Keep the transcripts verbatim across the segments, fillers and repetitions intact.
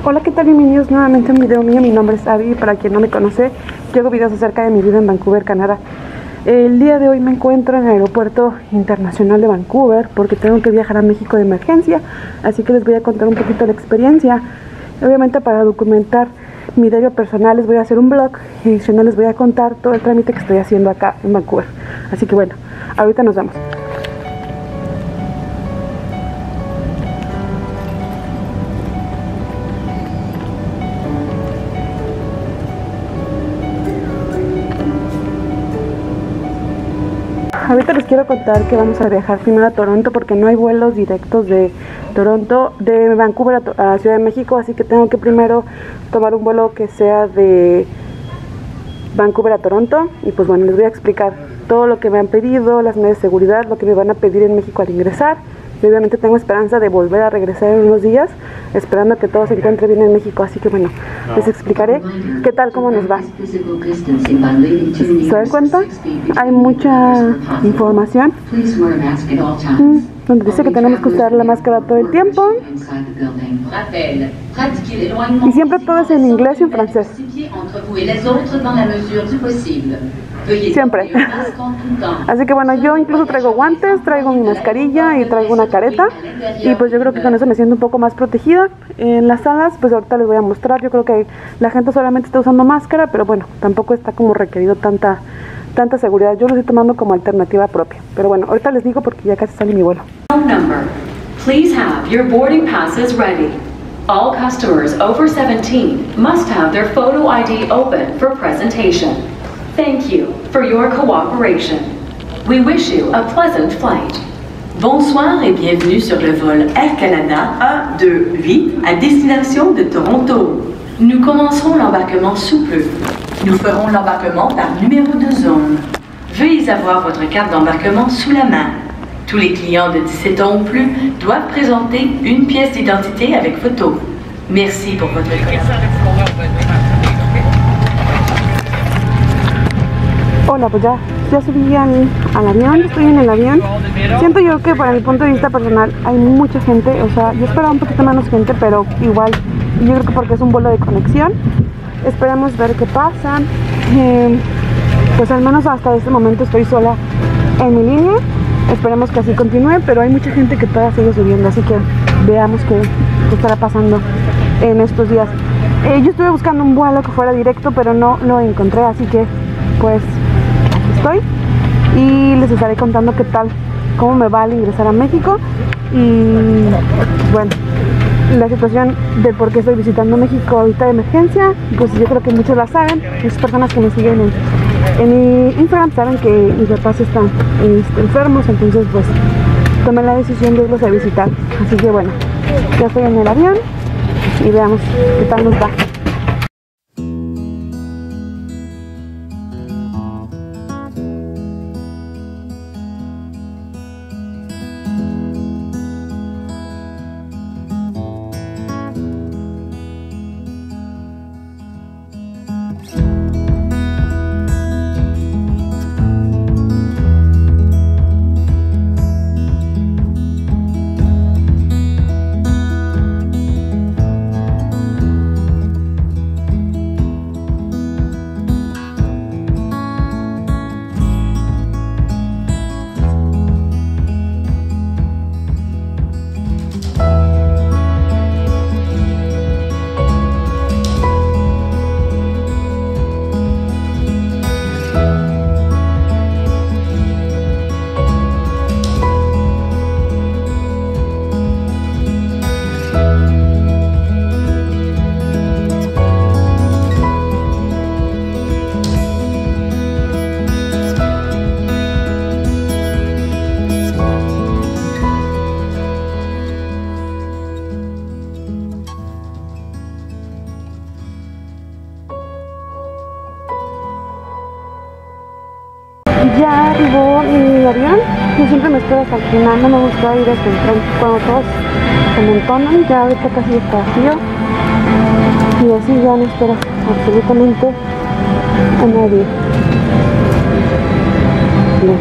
Hola, ¿qué tal? Bienvenidos nuevamente a un video mío. Mi nombre es Abby, para quien no me conoce, yo hago videos acerca de mi vida en Vancouver, Canadá. El día de hoy me encuentro en el aeropuerto internacional de Vancouver porque tengo que viajar a México de emergencia, así que les voy a contar un poquito la experiencia. Obviamente, para documentar mi diario personal les voy a hacer un blog y adicional les voy a contar todo el trámite que estoy haciendo acá en Vancouver. Así que bueno, ahorita nos vemos. Ahorita les quiero contar que vamos a viajar primero a Toronto porque no hay vuelos directos de Toronto, de Vancouver a, a Ciudad de México, así que tengo que primero tomar un vuelo que sea de Vancouver a Toronto. Y pues bueno, les voy a explicar todo lo que me han pedido, las medidas de seguridad, lo que me van a pedir en México al ingresar. Y obviamente tengo esperanza de volver a regresar en unos días, esperando que todo se encuentre bien en México. Así que bueno, les explicaré qué tal, cómo nos va. ¿Se dan cuenta? Hay mucha información donde dice que tenemos que usar la máscara todo el tiempo. Y siempre todo es en inglés y en francés. Siempre. Así que bueno, yo incluso traigo guantes, traigo mi mascarilla y traigo una careta. Y pues yo creo que con eso me siento un poco más protegida. En las salas, pues ahorita les voy a mostrar. Yo creo que la gente solamente está usando máscara, pero bueno, tampoco está como requerido tanta, tanta seguridad. Yo lo estoy tomando como alternativa propia. Pero bueno, ahorita les digo porque ya casi sale mi vuelo. Number. Please have your boarding passes ready. All customers over seventeen must have their photo I D open for presentation. Thank you for your cooperation. We wish you a pleasant flight. Bonsoir et bienvenue sur le vol Air Canada un deux huit à destination de Toronto. Nous commencerons l'embarquement sous peu. Nous ferons l'embarquement par numéro de zone. Veuillez avoir votre carte d'embarquement sous la main. Tous les clients de dix-sept ans ou plus doivent présenter une pièce d'identité avec photo. Merci pour votre collaboration. Hola, pues ya, ya subí al, al avión, estoy en el avión. Siento yo que para mi punto de vista personal hay mucha gente, o sea, yo esperaba un poquito menos gente, pero igual, yo creo que porque es un vuelo de conexión. Esperemos ver qué pasa. Eh, pues al menos hasta este momento estoy sola en mi línea. Esperemos que así continúe, pero hay mucha gente que todavía sigue subiendo, así que veamos qué, qué estará pasando en estos días. Eh, yo estuve buscando un vuelo que fuera directo, pero no lo encontré, así que pues aquí estoy y les estaré contando qué tal, cómo me va al ingresar a México y bueno, la situación de por qué estoy visitando México ahorita de emergencia. Pues yo creo que muchos la saben, muchas personas que me siguen en, en mi Instagram saben que mis papás están este, enfermos, entonces pues tomé la decisión de irlos a visitar. Así que bueno, ya estoy en el avión y veamos qué tal nos va. Ya arribó mi avión. Yo siempre me espero hasta el final, no me gusta ir hasta el frente cuando todos se amontonan. Ya ahorita casi está vacío y así ya no espero absolutamente a nadie. Bien.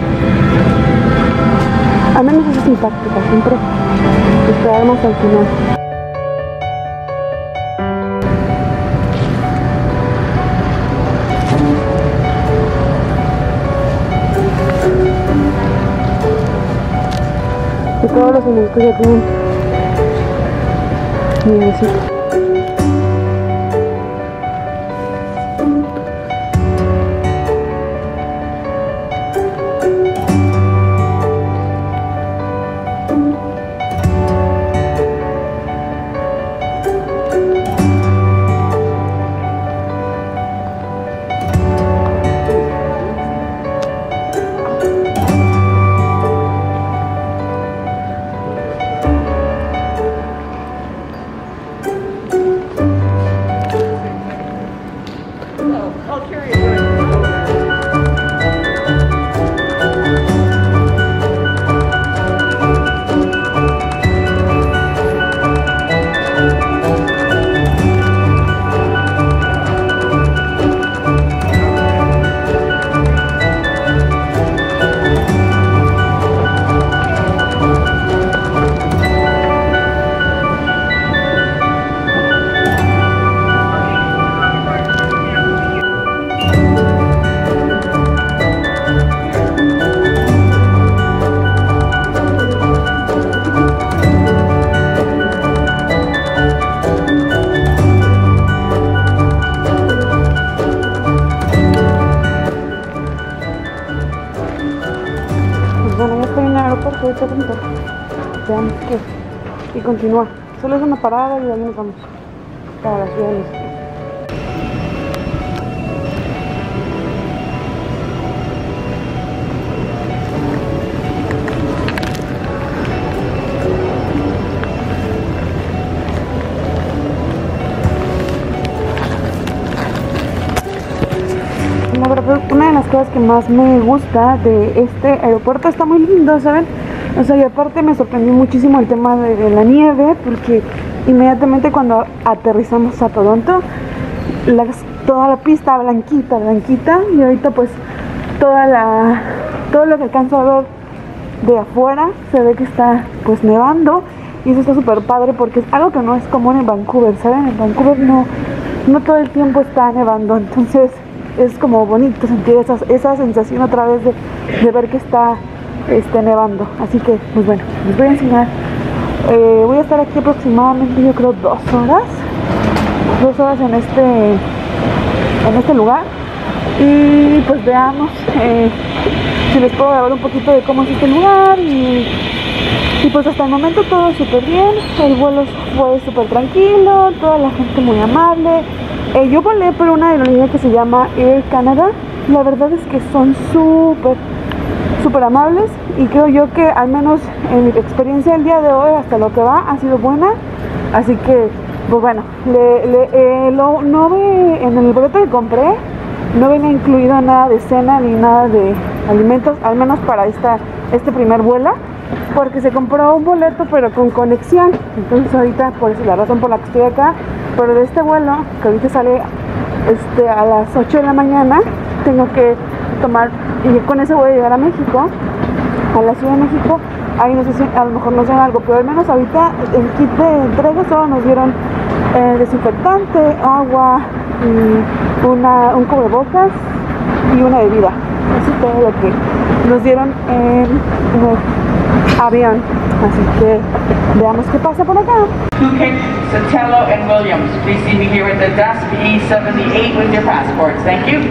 Al menos eso es mi táctica, siempre esperarnos al final. todos los amigos que ya tienen nievecita. Veamos qué. Y continúa. Solo es una parada y de ahí nos vamos para la ciudad de México. La verdad, una de las cosas que más me gusta de este aeropuerto, está muy lindo, ¿saben? O sea, y aparte me sorprendió muchísimo el tema de, de la nieve, porque inmediatamente cuando aterrizamos a Toronto, la, toda la pista blanquita, blanquita, y ahorita pues toda la, todo lo que alcanzo a ver de afuera se ve que está pues nevando, y eso está súper padre porque es algo que no es común en Vancouver, ¿saben? En Vancouver no, no todo el tiempo está nevando, entonces es como bonito sentir esa, esa sensación otra vez de, de ver que está Este, nevando. Así que pues bueno, les voy a enseñar. eh, voy a estar aquí aproximadamente, yo creo, dos horas dos horas en este en este lugar, y pues veamos eh, si les puedo hablar un poquito de cómo es este lugar. Y, y pues hasta el momento todo súper bien, el vuelo fue súper tranquilo, toda la gente muy amable. eh, yo volé por una aerolínea que se llama Air Canada. La verdad es que son súper súper amables, y creo yo que al menos en mi experiencia el día de hoy, hasta lo que va, ha sido buena. Así que pues bueno, le, le, eh, lo, no ve, en el boleto que compré no viene incluido nada de cena ni nada de alimentos, al menos para esta, este primer vuelo, porque se compró un boleto pero con conexión. Entonces ahorita, por eso es la razón por la que estoy acá, pero de este vuelo que ahorita sale este, a las ocho de la mañana, tengo que tomar, y con eso voy a llegar a México, a la Ciudad de México. Ahí no sé si a lo mejor nos den algo, pero al menos ahorita el kit de entrega solo nos dieron eh, desinfectante, agua, y una, un cubrebocas y una bebida. Eso es todo lo que nos dieron en, en el avión. Así que veamos qué pasa por acá. Kukic, Sotelo, and Williams, please see me here at the desk E seventy-eight with your passports. Thank you.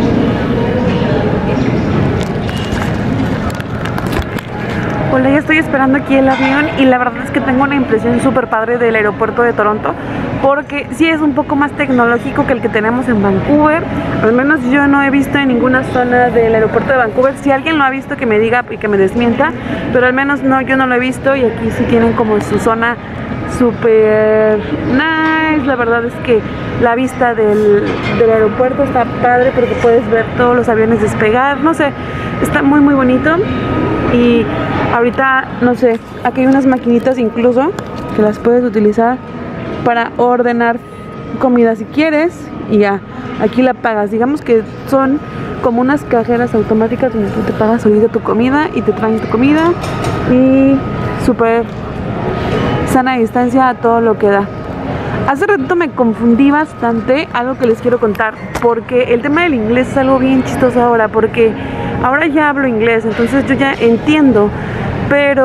Hola, ya estoy esperando aquí el avión, y la verdad es que tengo una impresión súper padre del aeropuerto de Toronto, porque sí es un poco más tecnológico que el que tenemos en Vancouver. Al menos yo no he visto en ninguna zona del aeropuerto de Vancouver. Si alguien lo ha visto, que me diga y que me desmienta, pero al menos no, yo no lo he visto. Y aquí sí tienen como su zona súper nice. La verdad es que la vista del, del aeropuerto está padre, porque puedes ver todos los aviones despegar. No sé, está muy muy bonito. Y ahorita, no sé, aquí hay unas maquinitas incluso que las puedes utilizar para ordenar comida si quieres, y ya, aquí la pagas. Digamos que son como unas cajeras automáticas donde tú te pagas ahorita tu comida y te traen tu comida, y súper sana distancia a todo lo que da. Hace ratito me confundí bastante, algo que les quiero contar, porque el tema del inglés es algo bien chistoso ahora, porque ahora ya hablo inglés, entonces yo ya entiendo, pero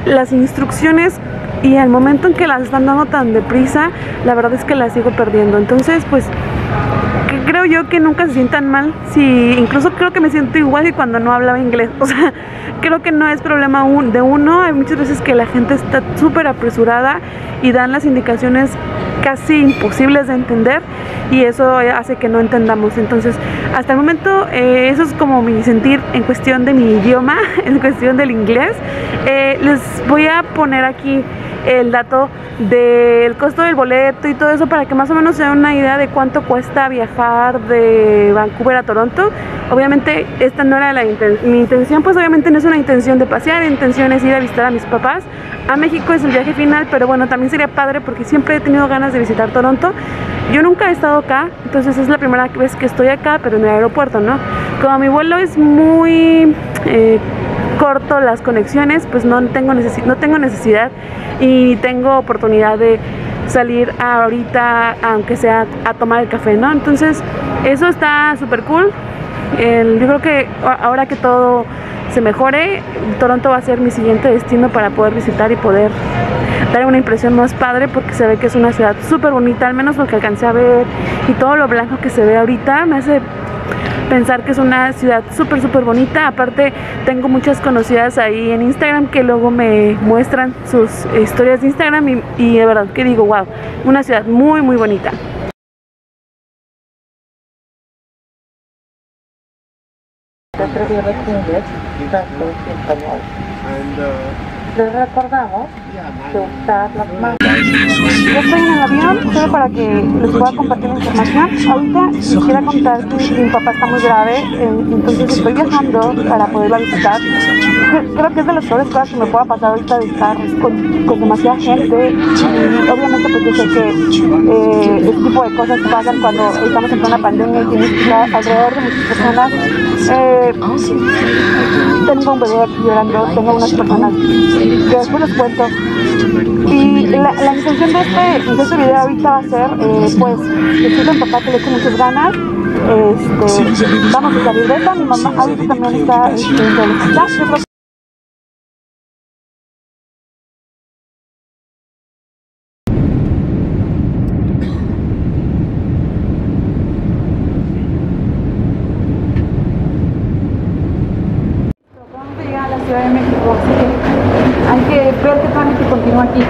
las instrucciones y al momento en que las están dando tan deprisa, la verdad es que las sigo perdiendo. Entonces, pues creo yo que nunca se sientan mal, si incluso creo que me siento igual que cuando no hablaba inglés. O sea, creo que no es problema un, de uno. Hay muchas veces que la gente está súper apresurada y dan las indicaciones casi imposibles de entender y eso hace que no entendamos. Entonces, hasta el momento eh, eso es como mi sentir en cuestión de mi idioma, en cuestión del inglés. Eh, les voy a poner aquí el dato del costo del boleto y todo eso para que más o menos se den una idea de cuánto cuesta viajar de Vancouver a Toronto. Obviamente esta no era la inten mi intención, pues obviamente no es una intención de pasear, la intención es ir a visitar a mis papás. A México es el viaje final, pero bueno, también sería padre porque siempre he tenido ganas de visitar Toronto. Yo nunca he estado acá, entonces es la primera vez que estoy acá, pero en el aeropuerto, ¿no? Como mi vuelo es muy eh, corto, las conexiones, pues no tengo, necesi no tengo necesidad y tengo oportunidad de salir ahorita, aunque sea a tomar el café, ¿no? Entonces eso está súper cool. El, yo creo que ahora que todo se mejore, Toronto va a ser mi siguiente destino para poder visitar y poder dar una impresión más padre, porque se ve que es una ciudad súper bonita, al menos lo que alcancé a ver y todo lo blanco que se ve ahorita me hace pensar que es una ciudad súper súper bonita. Aparte tengo muchas conocidas ahí en Instagram que luego me muestran sus historias de Instagram y, y de verdad que digo, wow, una ciudad muy muy bonita. Les recordamos que usar las manos. Yo estoy en el avión solo para que les pueda compartir la información. Ahorita quisiera contar que mi papá está muy grave, eh, entonces estoy viajando para poderla visitar. Creo que es de las peores cosas que me pueda pasar ahorita, de estar con, con demasiada gente. Y obviamente pues yo sé que eh, este tipo de cosas pasan cuando estamos en plena pandemia y tienes que estar alrededor de muchas personas. Eh, tengo un bebé aquí llorando, tengo unas personas que después les cuento. Y la, la intención de este, de este video ahorita va a ser, eh, pues, decirle a mi papá que le eche muchas ganas. Este, vamos a salir de esta. Mi mamá ahorita también está este, dentro del hospital. Yo creo que Ciudad de México, así que hay que ver qué trámite continúa aquí.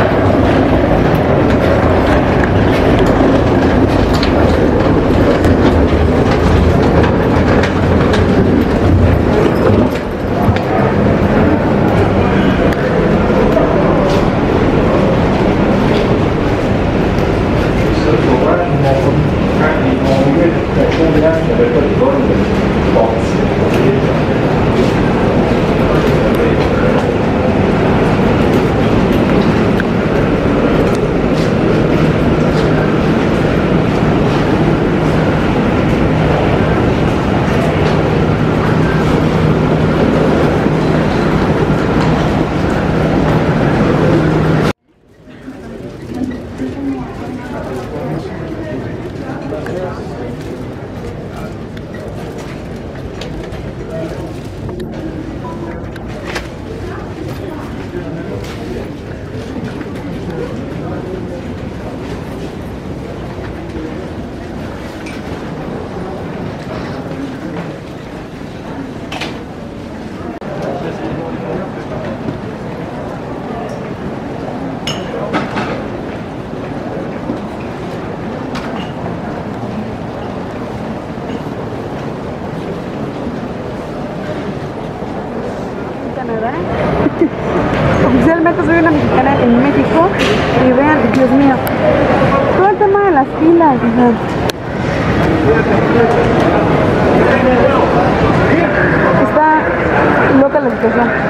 Oficialmente soy una mexicana en México y vean, Dios mío, todo el tema de las filas, ¿no? Está loca la situación.